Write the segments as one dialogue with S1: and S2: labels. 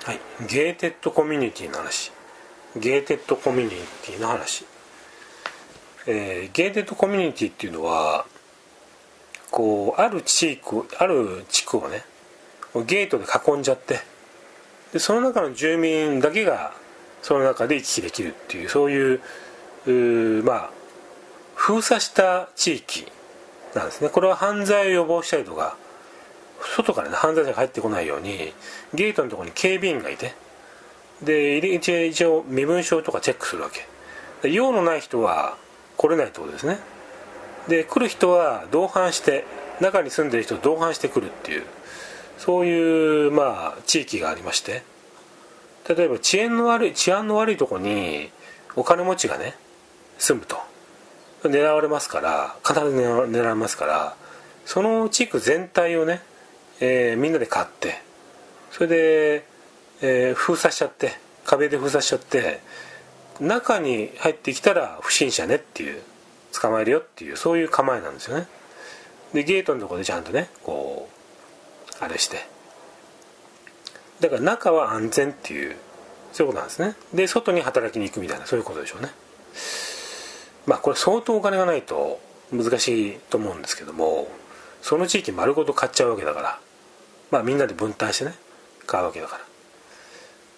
S1: はい、ゲーテッドコミュニティの話。ゲーテッドコミュニティの話。ゲーテッドコミュニティっていうのはこうある地区をねゲートで囲んじゃって、でその中の住民だけがその中で行き来できるっていう、そういうまあ封鎖した地域なんですね。これは犯罪を予防したりとか、外からね犯罪者が入ってこないようにゲートのところに警備員がいて、で一応身分証とかチェックするわけで、用のない人は来れないってことですね。で来る人は同伴して、中に住んでる人と同伴してくるっていう、そういうまあ地域がありまして、例えば治安の悪いところにお金持ちがね住むと狙われますから、必ず狙われますから、その地区全体をね、みんなで買って、それで、封鎖しちゃって、壁で封鎖しちゃって、中に入ってきたら不審者ねっていう、捕まえるよっていう、そういう構えなんですよね。でゲートのところでちゃんとねこうあれして、だから中は安全っていう、そういうことなんですね。で外に働きに行くみたいな、そういうことでしょうね。まあこれ相当お金がないと難しいと思うんですけども、その地域丸ごと買っちゃうわけだから、まあみんなで分担してね買うわけだから、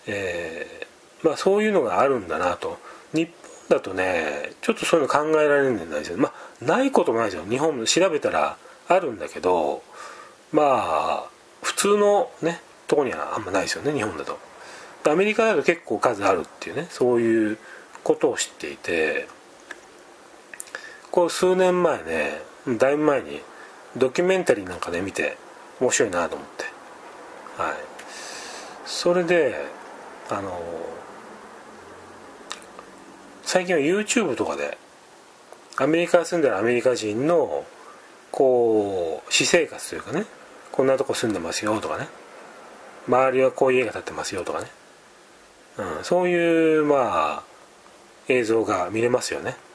S1: まあそういうのがあるんだなと。日本だとねちょっとそういうの考えられるんじゃないですよ。まあないこともないですよ。日本も調べたらあるんだけど、まあ普通のねとこにはあんまないですよね、日本だと。アメリカだと結構数あるっていうね、そういうことを知っていて、こう数年前ね、だいぶ前にドキュメンタリーなんかで見て面白いなと思って、はい、それで最近は YouTube とかでアメリカに住んでるアメリカ人のこう私生活というかね、こんなとこ住んでますよとかね、周りはこういう家が建ってますよとかね、そういうまあ映像が見れますよね。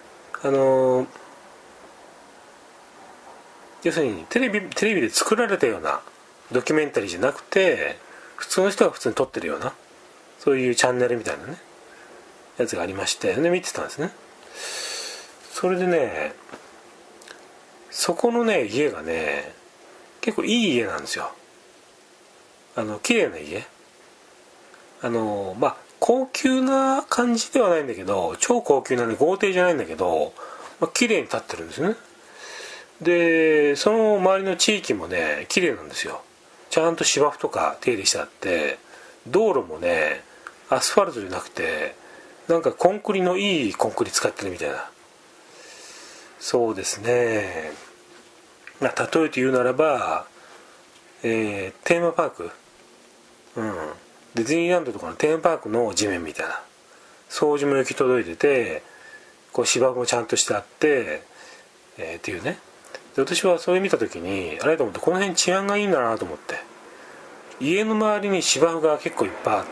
S1: 要するにテレビで作られたようなドキュメンタリーじゃなくて、普通の人が普通に撮ってるような、そういうチャンネルみたいなねやつがありまして、で見てたんですね。それでね、そこのね家がね結構いい家なんですよ。綺麗な家、まあ高級な感じではないんだけど、超高級なね豪邸じゃないんだけど、まあ、綺麗に建ってるんですね。でその周りの地域もね綺麗なんですよ。ちゃんと芝生とか手入れしてあって、道路もねアスファルトじゃなくてなんかコンクリのいいコンクリ使ってるみたいな。そうですね、例えて言うならば、テーマパーク、ディズニーランドとかのテーマパークの地面みたいな、掃除も行き届いてて、こう芝生もちゃんとしてあって、っていうね。で私はそれ見た時にあれと思って、この辺治安がいいんだなと思って、家の周りに芝生が結構いっぱいあって、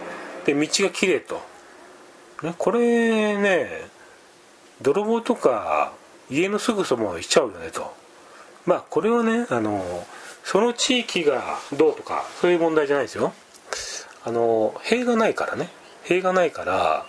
S1: で道が綺麗と、ね、これね泥棒とか家のすぐそばまで来ちゃうよねと。まあこれはねその地域がどうとかそういう問題じゃないですよ。塀がないからね、塀がないから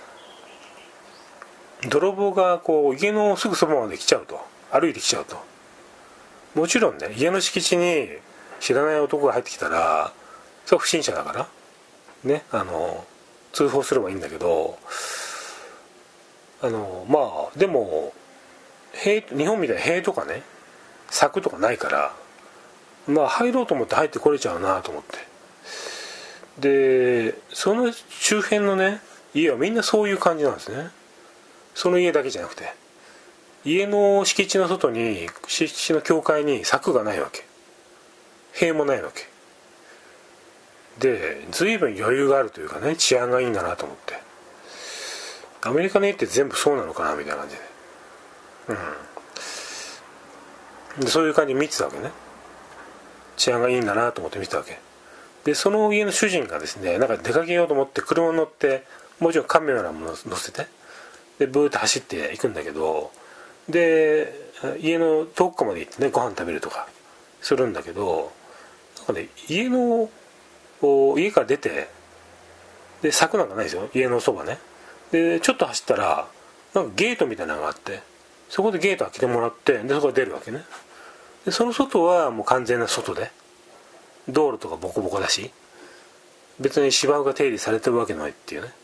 S1: 泥棒がこう家のすぐそばまで来ちゃうと、歩いてきちゃうと。もちろんね家の敷地に知らない男が入ってきたらそれは不審者だからね、通報すればいいんだけど、まあでも日本みたいに塀とかね柵とかないから、まあ入ろうと思って入ってこれちゃうなと思って、でその周辺のね家はみんなそういう感じなんですね。その家だけじゃなくて、家の敷地の外に、敷地の境界に柵がないわけ、塀もないわけで、随分余裕があるというかね、治安がいいんだなと思って、アメリカの家って全部そうなのかなみたいな感じで、でそういう感じで見てたわけね。治安がいいんだなと思って見てたわけで、その家の主人がですね、なんか出かけようと思って車に乗って、もちろんカメラも乗せて、でブーって走っていくんだけど、で家の遠くまで行ってねご飯食べるとかするんだけど、なんかね家のこう家から出て、で柵なんかないですよ、家のそばね。でちょっと走ったらなんかゲートみたいなのがあって、そこでゲート開けてもらって、でそこから出るわけね。でその外はもう完全な外で、道路とかボコボコだし、別に芝生が手入れされてるわけないっていうね。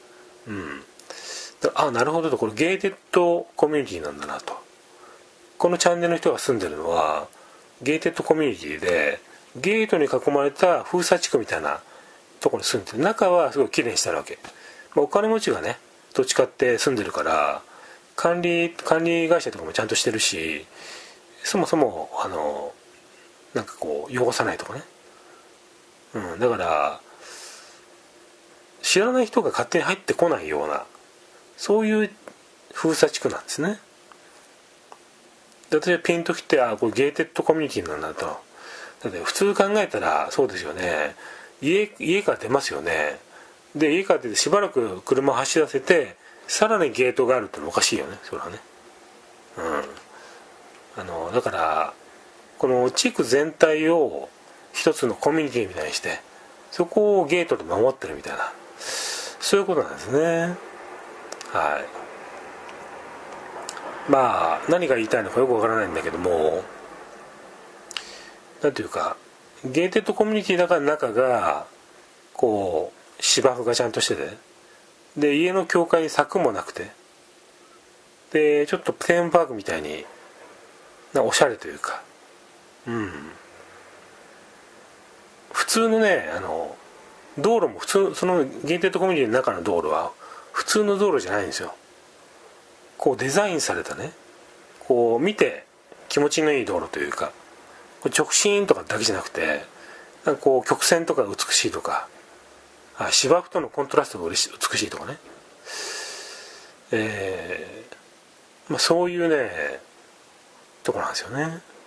S1: なるほどと、これゲーテッドコミュニティなんだなと。このチャンネルの人が住んでるのはゲーテッドコミュニティで、ゲートに囲まれた封鎖地区みたいなところに住んでる。中はすごい綺麗にしてあるわけ。お金持ちがね土地買って住んでるから、管理会社とかもちゃんとしてるし、そもそもなんかこう汚さないとかね。だから知らない人が勝手に入ってこないような、そういう封鎖地区なんですね。で私はピンときて、これゲーテッドコミュニティなんだと。だって普通考えたらそうですよね。家から出ますよね。で家から出てしばらく車を走らせて、さらにゲートがあるってのはおかしいよね、それはね。だからこの地区全体を一つのコミュニティみたいにして、そこをゲートで守ってるみたいな、そういうことなんですね。何が言いたいのかよくわからないんだけども、なんていうか、ゲーテッドコミュニティだから中がこう芝生がちゃんとしてて、で家の境界に柵もなくて、でちょっとテーマパークみたいにおしゃれというか、普通のね道路も普通、そのゲーテッドコミュニティの中の道路は普通の道路じゃないんですよ。こうデザインされたね、こう見て気持ちのいい道路というか、直進とかだけじゃなくて、なんかこう曲線とかが美しいとか、芝生とのコントラストが美しいとかね、そういうねとこなんですよね。